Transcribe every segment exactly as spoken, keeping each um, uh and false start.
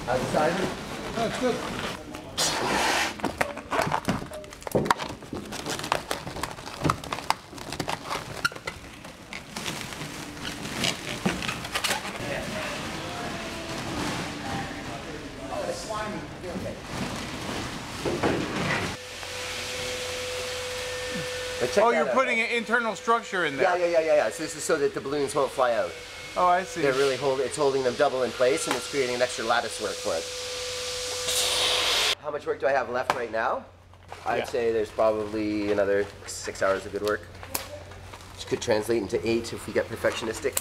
Outside? Oh, it's good. Oh, you're putting an internal structure in there. Yeah, yeah, yeah, yeah, yeah. So this is so that the balloons won't fly out. Oh, I see. They're really hold, it's holding them double in place, and it's creating an extra lattice work for it. How much work do I have left right now? I'd yeah. say there's probably another six hours of good work, which could translate into eight if we get perfectionistic.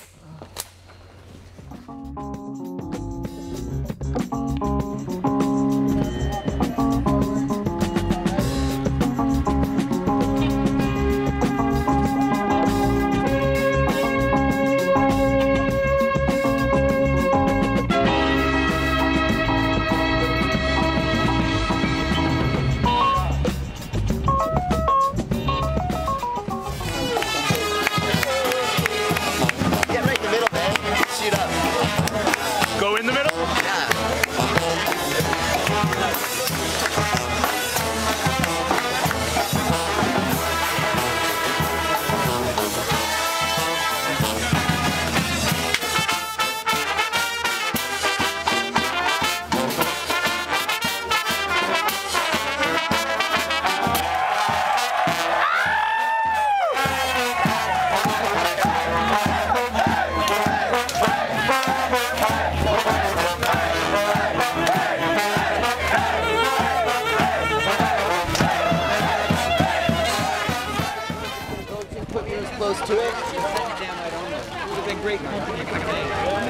Close to it. Send it down right on there. It would have been great.